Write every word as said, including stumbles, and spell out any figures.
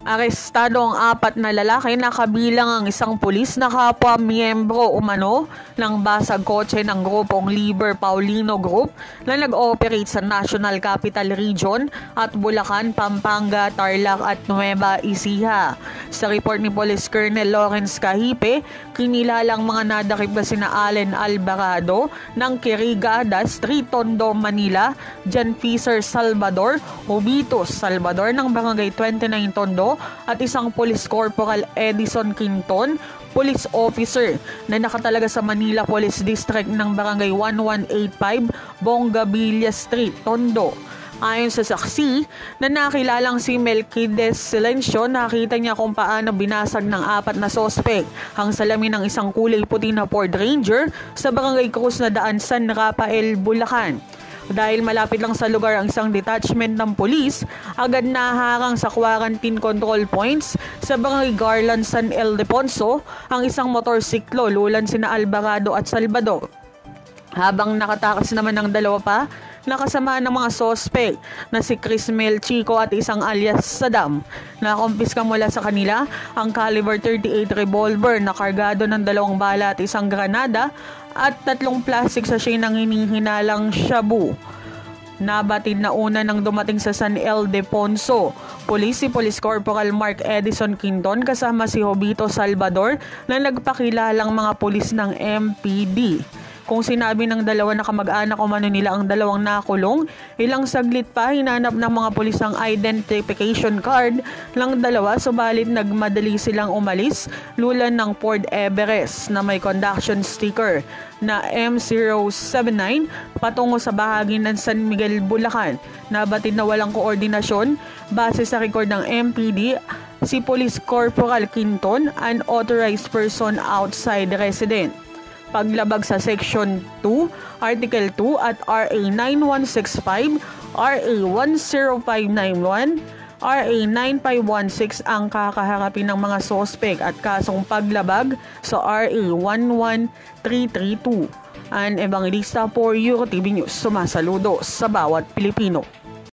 Arestado ang apat na lalaki na kabilang ang isang pulis na kapwa miyembro umano ng basag kotse ng grupong Liber Paulino Group na nag-ooperate sa National Capital Region at Bulacan, Pampanga, Tarlac at Nueva Ecija. Sa report ni Police Colonel Lawrence Cahipe, kinilalang mga nadakip na sina Allen Alvarado ng Quirigada Street, Tondo, Manila, John Fisher Salvador, Hubitos Salvador ng Barangay twenty-nine Tondo at isang Police Corporal Edison Quinton, police officer na nakatalaga sa Manila Police District ng Barangay eleven eighty-five, Bongabilla Street, Tondo. Ayon sa saksi na nakilalang si Melquiades Silencio, nakita niya kung paano binasag ng apat na sospek ang salamin ng isang kulay puti na Ford Ranger sa Barangay Cruz na Daan, San Rafael, Bulacan. Dahil malapit lang sa lugar ang isang detachment ng pulis, agad naharang sa quarantine control points sa Barangay Garland, San Ildefonso ang isang motorsiklo lulan sina Alvarado at Salvador. Habang nakatakas naman ng dalawa pa, nakasama ng mga sospek na si Chris Mel Chico at isang alias Saddam. Nakumpiska mula sa kanila ang caliber thirty-eight revolver na kargado ng dalawang bala at isang granada at tatlong plastic sachet ng hinihinalang shabu. Nabatid na una nang dumating sa San Ildefonso Police si Police Corporal Mark Edison Quinton kasama si Jovito Salvador na nagpakilalang mga pulis ng M P D. Kung sinabi ng dalawa na kamag-anak umano nila ang dalawang nakulong, ilang saglit pa hinanap ng mga pulis ang identification card ng dalawa, subalit nagmadali silang umalis lulan ng Ford Everest na may conduction sticker na M zero seven nine patungo sa bahagi ng San Miguel, Bulacan. Nabatid na walang koordinasyon base sa record ng M P D. Si Police Corporal Quinton, an authorized person outside resident. Paglabag sa Section two, Article two at R A nine one six five, R A one zero five nine one, R A nine five one six ang kakaharapin ng mga sospek at kasong paglabag sa R A one one three three two. An Evangelista for Euro T V News, sumasaludo sa bawat Pilipino.